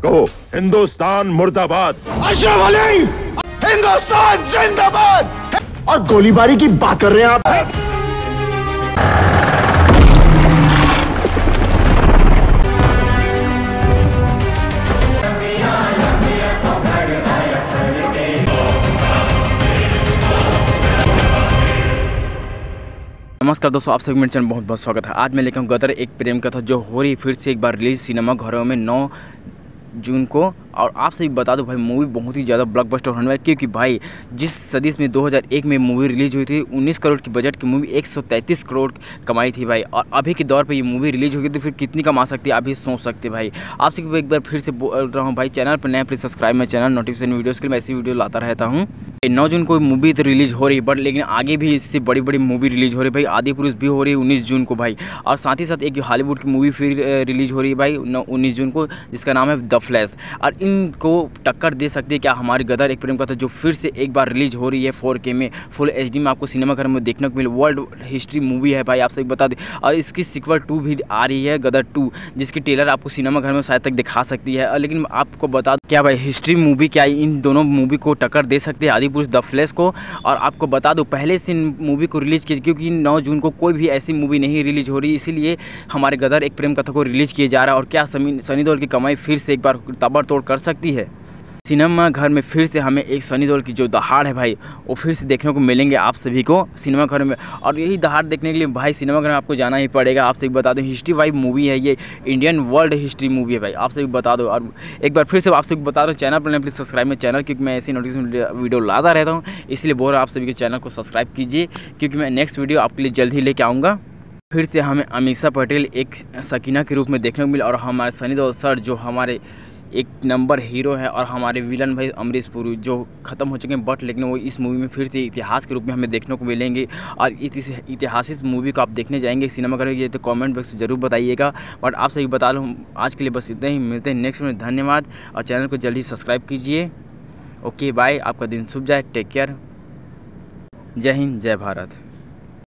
कहो हिंदुस्तान मुर्दाबाद। अशरफ अली हिंदुस्तान जिंदाबाद। और गोलीबारी की बात कर रहे हैं आप। नमस्कार दोस्तों, आप सभी मेरे चैनल बहुत बहुत स्वागत है। आज मैं लेकर हूँ गदर एक प्रेम कथा जो हो रही फिर से एक बार रिलीज सिनेमा घरों में 9 जून को। और आप सभी बता दो भाई, मूवी बहुत ही ज़्यादा ब्लॉकबस्टर होने वाली, क्योंकि भाई जिस सदी में 2001 में मूवी रिलीज हुई थी 19 करोड़ की बजट की मूवी 133 करोड़ कमाई थी भाई। और अभी के दौर पे ये मूवी रिलीज होगी तो फिर कितनी कमा सकती है आप भी सोच सकते भाई। आप सभी एक बार फिर से बोल रहा हूँ भाई, चैनल पर नया please subscribe my channel, notification videos के लिए मैं ऐसी वीडियो लाता रहता हूँ। 9 जून को मूवी तो रिलीज हो रही है, बट लेकिन आगे भी इससे बड़ी बड़ी मूवी रिलीज हो रही है भाई। आदि पुरुष भी हो रही है 19 जून को भाई। और साथ ही साथ एक हॉलीवुड की मूवी फिर रिलीज हो रही है भाई 19 जून को, जिसका नाम है द फ्लैश। और इनको टक्कर दे सकती है क्या हमारी गदर एक प्रेम कथा, जो फिर से एक बार रिलीज हो रही है 4K में फुल HD में आपको सिनेमा घर में देखने को मिले। वर्ल्ड हिस्ट्री मूवी है भाई, आप सभी बता दें। और इसकी सीक्वल 2 भी आ रही है, गदर 2, जिसकी ट्रेलर आपको सिनेमा घर में शायद तक दिखा सकती है। लेकिन आपको बता क्या भाई, हिस्ट्री मूवी क्या इन दोनों मूवी को टक्कर दे सकती है, आदि पुरुष द फ्लैश को। और आपको बता दो पहले से मूवी को रिलीज किया, क्योंकि 9 जून को कोई भी ऐसी मूवी नहीं रिलीज हो रही, इसीलिए हमारे गदर एक प्रेम कथा को रिलीज किया जा रहा है। और क्या सनी देओल की कमाई फिर से एक बार ताबड़तोड़ कर सकती है सिनेमा घर में। फिर से हमें एक सनी देओल की जो दहाड़ है भाई, वो फिर से देखने को मिलेंगे आप सभी को सिनेमा घर में। और यही दहाड़ देखने के लिए भाई सिनेमा घर में आपको जाना ही पड़ेगा। आप सभी बता दो, हिस्ट्री वाइब मूवी है ये, इंडियन वर्ल्ड हिस्ट्री मूवी है भाई, आप सभी बता दो। और एक बार फिर से आप सभी बता दो, चैनल पर प्लीज़ सब्सक्राइब मेरे चैनल, क्योंकि मैं ऐसी नोटिफिकेशन वीडियो लाता रहता हूँ, इसलिए बोल रहा हूँ आप सभी के चैनल को सब्सक्राइब कीजिए, क्योंकि मैं नेक्स्ट वीडियो आपके लिए जल्द ही लेके आऊँगा। फिर से हमें अमीषा पटेल एक सकीना के रूप में देखने को मिला, और हमारे सनी देओल सर जो हमारे एक नंबर हीरो है, और हमारे विलन भाई अमरीश पुरी जो ख़त्म हो चुके हैं, बट लेकिन वो इस मूवी में फिर से इतिहास के रूप में हमें देखने को मिलेंगे। और इतिहासिक मूवी को आप देखने जाएंगे सिनेमा घर में, ये तो कमेंट बॉक्स ज़रूर बताइएगा। बट आप सभी बता लो, आज के लिए बस इतना ही, मिलते हैं नेक्स्ट में। धन्यवाद, और चैनल को जल्दी सब्सक्राइब कीजिए। ओके बाय, आपका दिन शुभ जाए, टेक केयर, जय हिंद, जय भारत।